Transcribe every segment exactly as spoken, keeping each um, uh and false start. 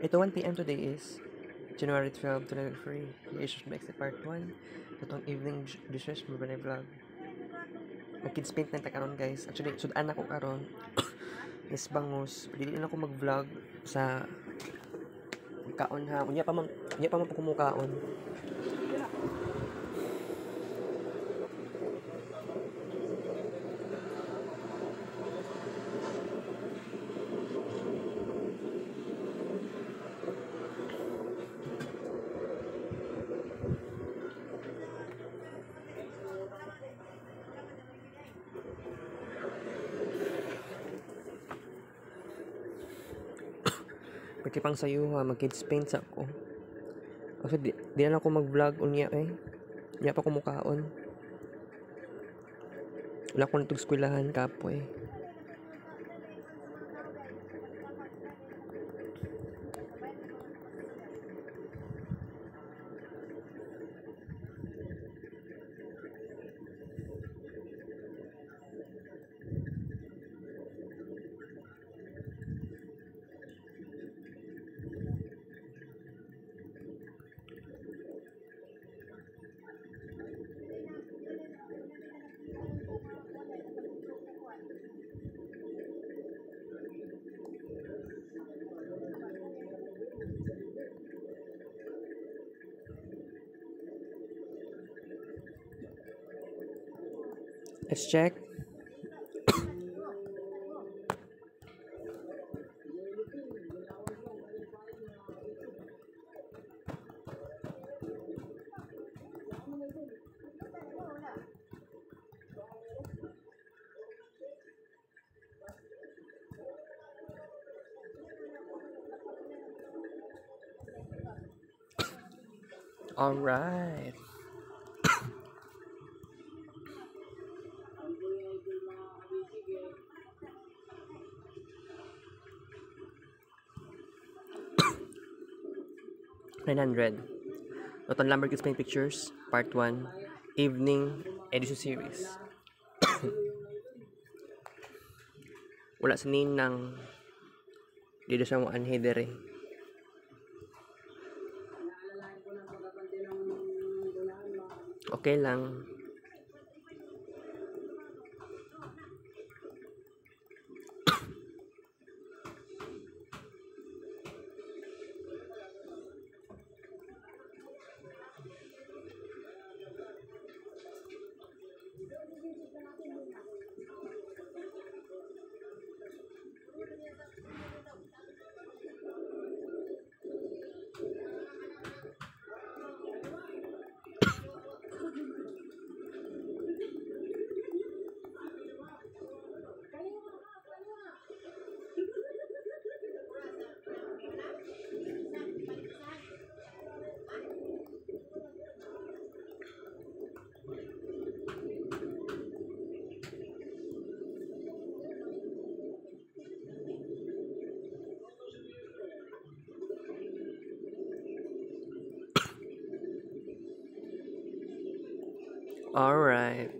Ito one p m today is January twelfth, twenty twenty-three. Creation Mix Part one. Itong evening dishes mo ba na vlog? Mag-kids paint na karon guys. Actually, sudan ako karon. Is bangus. Dili na ako mag-vlog sa kaon ha. Unya pa man, unya pa man po kumukaon. Pwede pang sayo ha, mag-kids paint sa ako. Kasi di, di na ako mag-vlog unya eh. Unya pa kumukaon. Wala ko nitong eskwelahan kapoy. Let's check. All right. nine hundred. Total number kids paint pictures, part one, evening edition series. Wala sa nin ng dito siya mo anhedere. Okay lang. All right.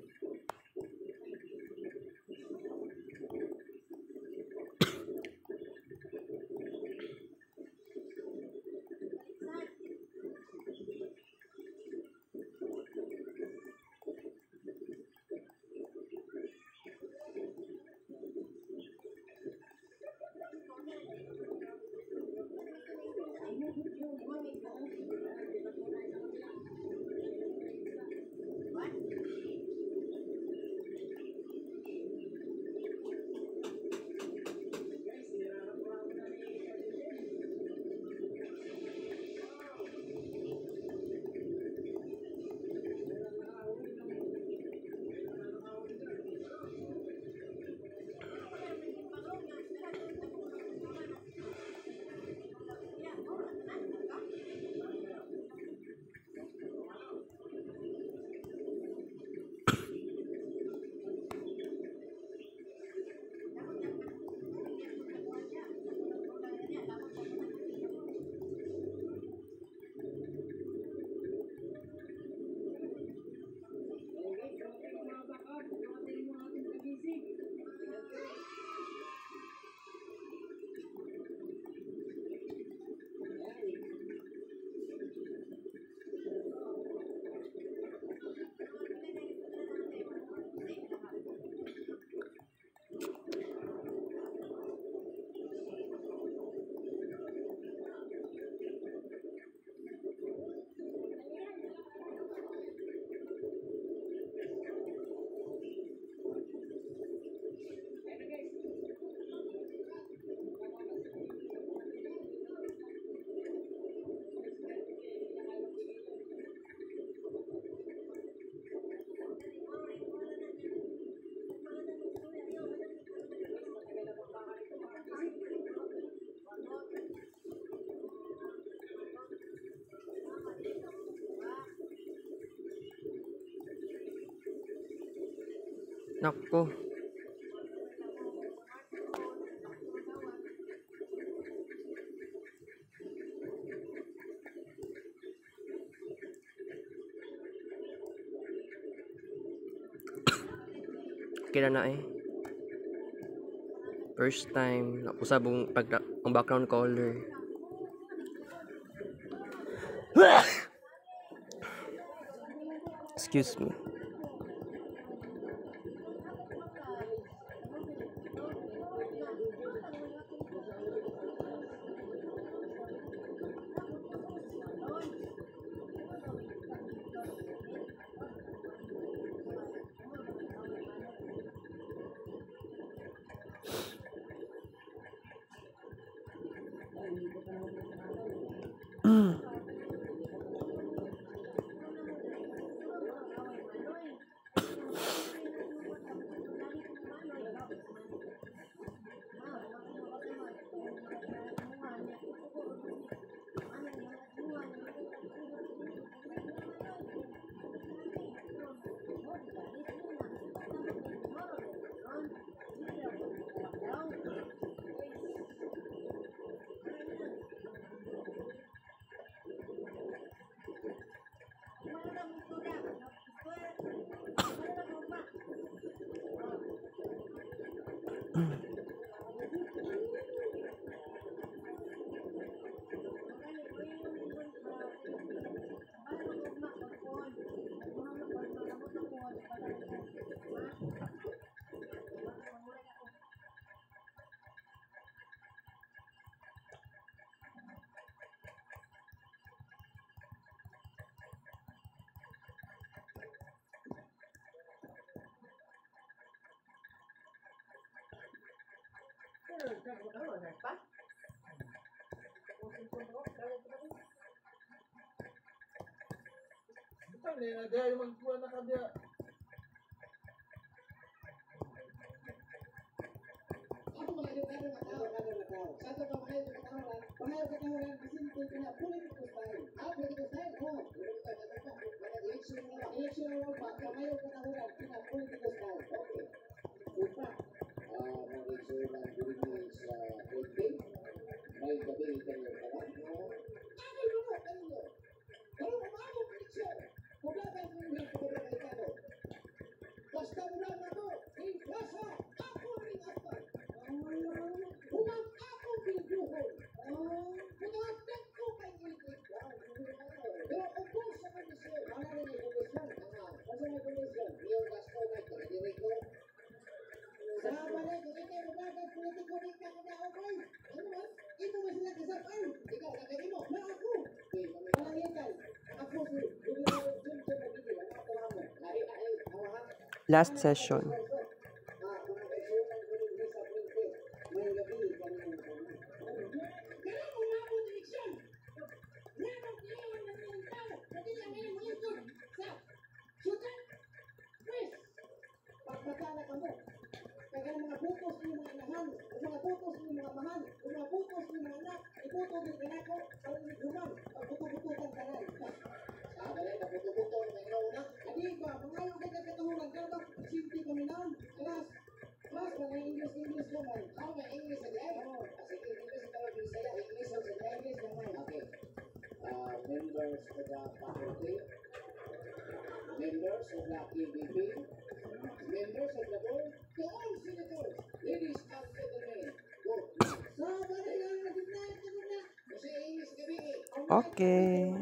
Nako. Kira na eh. First time usabong pag ang background color. Excuse me. Last session. Okay.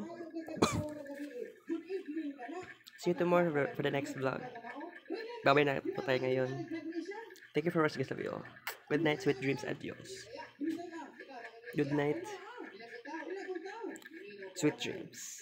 See you tomorrow for the next vlog. Bye-bye na po tayo ngayon. Thank you for watching this video. Good night, sweet dreams, adios. Good night. Sweet dreams.